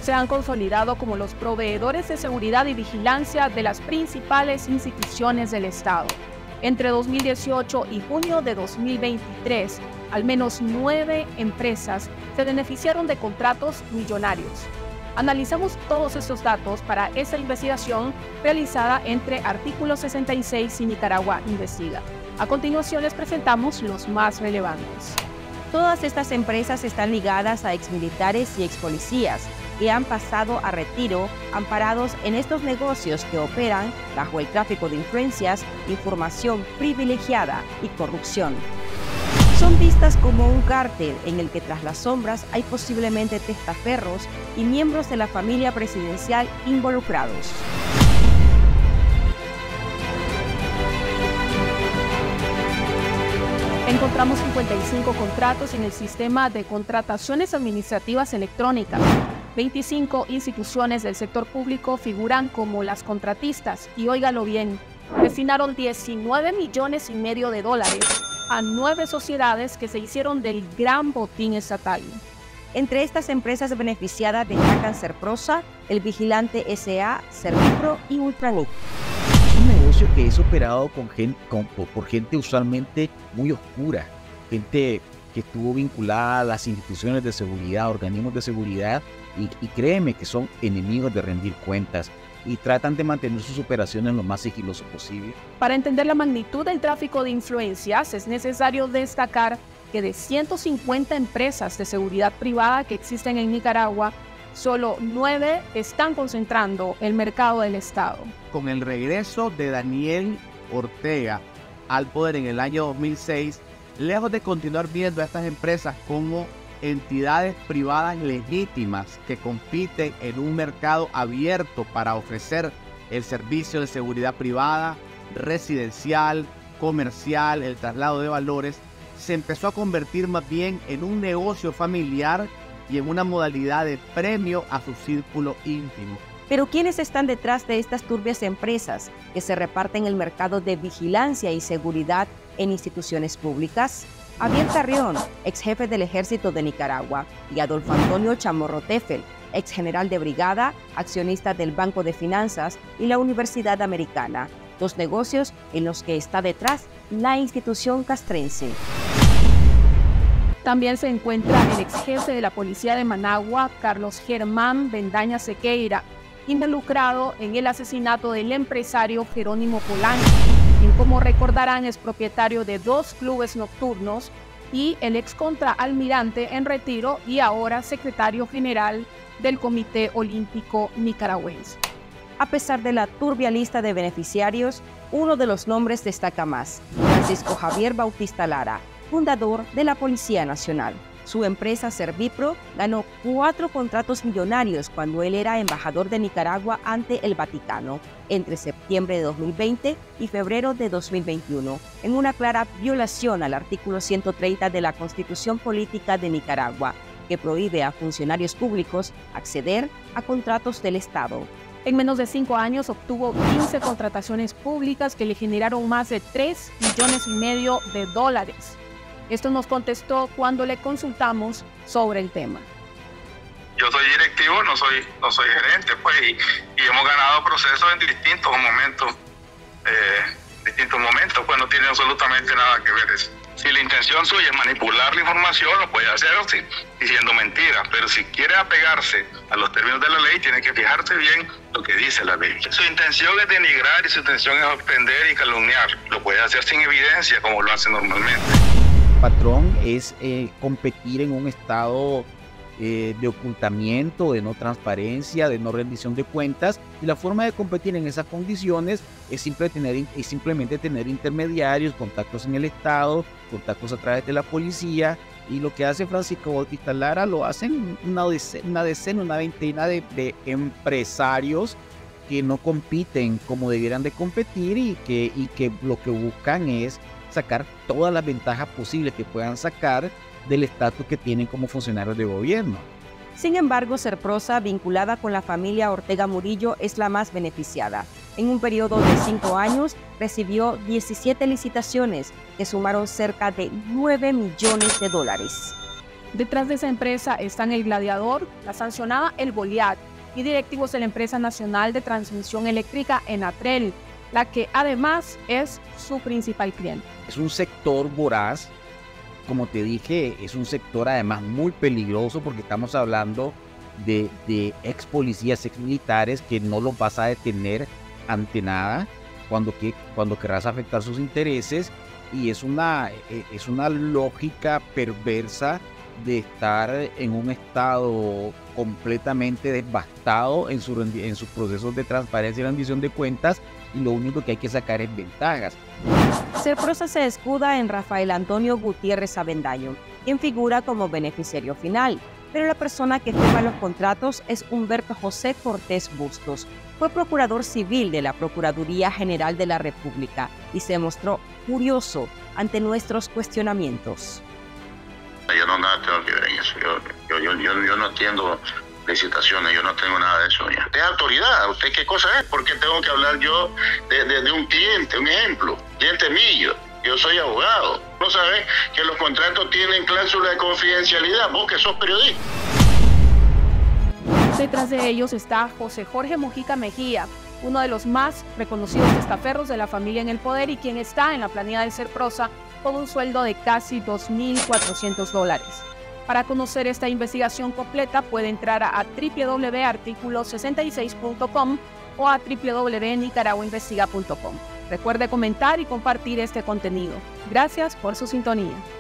se han consolidado como los proveedores de seguridad y vigilancia de las principales instituciones del Estado. Entre 2018 y junio de 2023, al menos 9 empresas se beneficiaron de contratos millonarios. Analizamos todos estos datos para esta investigación realizada entre Artículo 66 y Nicaragua Investiga. A continuación les presentamos los más relevantes. Todas estas empresas están ligadas a exmilitares y expolicías que han pasado a retiro amparados en estos negocios que operan bajo el tráfico de influencias, información privilegiada y corrupción. Son vistas como un cártel en el que tras las sombras hay posiblemente testaferros y miembros de la familia presidencial involucrados. Encontramos 55 contratos en el sistema de contrataciones administrativas electrónicas. 25 instituciones del sector público figuran como las contratistas y, óigalo bien, destinaron 19,5 millones de dólares a 9 sociedades que se hicieron del gran botín estatal. Entre estas empresas beneficiadas destacan Serprosa, El Vigilante S.A., Servipro y Ultranet. Es un negocio que es operado por gente usualmente muy oscura, gente que estuvo vinculada a las instituciones de seguridad, organismos de seguridad, y créeme que son enemigos de rendir cuentas y tratan de mantener sus operaciones lo más sigiloso posible. Para entender la magnitud del tráfico de influencias, es necesario destacar que de 150 empresas de seguridad privada que existen en Nicaragua, solo 9 están concentrando el mercado del Estado. Con el regreso de Daniel Ortega al poder en el año 2006, lejos de continuar viendo a estas empresas como entidades privadas legítimas que compiten en un mercado abierto para ofrecer el servicio de seguridad privada, residencial, comercial, el traslado de valores, se empezó a convertir más bien en un negocio familiar y en una modalidad de premio a su círculo íntimo. Pero ¿quiénes están detrás de estas turbias empresas que se reparten el mercado de vigilancia y seguridad en instituciones públicas? Abiel Carrión, ex jefe del Ejército de Nicaragua, y Adolfo Antonio Chamorro Teffel, ex general de brigada, accionista del Banco de Finanzas y la Universidad Americana, dos negocios en los que está detrás la institución castrense. También se encuentra el ex jefe de la Policía de Managua, Carlos Germán Bendaña Sequeira, involucrado en el asesinato del empresario Jerónimo Polanco, quien, como recordarán, es propietario de 2 clubes nocturnos, y el ex contraalmirante en retiro y ahora secretario general del Comité Olímpico Nicaragüense. A pesar de la turbia lista de beneficiarios, uno de los nombres destaca más: Francisco Javier Bautista Lara, fundador de la Policía Nacional. Su empresa Servipro ganó 4 contratos millonarios cuando él era embajador de Nicaragua ante el Vaticano entre septiembre de 2020 y febrero de 2021, en una clara violación al artículo 130 de la Constitución Política de Nicaragua, que prohíbe a funcionarios públicos acceder a contratos del Estado. En menos de 5 años obtuvo 15 contrataciones públicas que le generaron más de 3,5 millones de dólares. Esto nos contestó cuando le consultamos sobre el tema. Yo soy directivo, no soy gerente, pues, y hemos ganado procesos en distintos momentos, pues no tiene absolutamente nada que ver eso. Si la intención suya es manipular la información, lo puede hacer diciendo mentiras, pero si quiere apegarse a los términos de la ley, tiene que fijarse bien lo que dice la ley. Su intención es denigrar y su intención es ofender y calumniar. Lo puede hacer sin evidencia, como lo hace normalmente. Patrón es competir en un estado de ocultamiento, de no transparencia, de no rendición de cuentas, y la forma de competir en esas condiciones es simplemente tener intermediarios, contactos en el Estado, contactos a través de la policía, y lo que hace Francisco Bautista Lara lo hacen una veintena de empresarios que no compiten como debieran de competir y que lo que buscan es sacar todas las ventajas posibles que puedan sacar del estatus que tienen como funcionarios de gobierno. Sin embargo, Serprosa, vinculada con la familia Ortega Murillo, es la más beneficiada. En un periodo de 5 años, recibió 17 licitaciones que sumaron cerca de 9 millones de dólares. Detrás de esa empresa están el Gladiador, la sancionada El Goliat y directivos de la empresa nacional de transmisión eléctrica Enatrel, la que además es su principal cliente. Es un sector voraz, como te dije, es un sector además muy peligroso porque estamos hablando de ex policías, ex militares que no los vas a detener ante nada cuando querrás afectar sus intereses, y es una lógica perversa de estar en un estado completamente devastado en sus procesos de transparencia y rendición de cuentas, y lo único que hay que sacar es ventajas. Serprosa se escuda en Rafael Antonio Gutiérrez Avendaño, quien figura como beneficiario final, pero la persona que firma los contratos es Humberto José Cortés Bustos. Fue procurador civil de la Procuraduría General de la República y se mostró furioso ante nuestros cuestionamientos. Yo no nada tengo que ver en eso. Yo no atiendo licitaciones, yo no tengo nada de eso ya. Es autoridad, ¿usted qué cosa es? ¿Por qué tengo que hablar yo de un cliente? Un ejemplo, cliente mío. Yo soy abogado. ¿No sabes que los contratos tienen cláusula de confidencialidad? Vos que sos periodista. Detrás de ellos está José Jorge Mujica Mejía, uno de los más reconocidos testaferros de la familia en el poder y quien está en la planilla de Serprosa con un sueldo de casi $2.400. Para conocer esta investigación completa puede entrar a www.articulo66.com o a www.nicaraguainvestiga.com. Recuerde comentar y compartir este contenido. Gracias por su sintonía.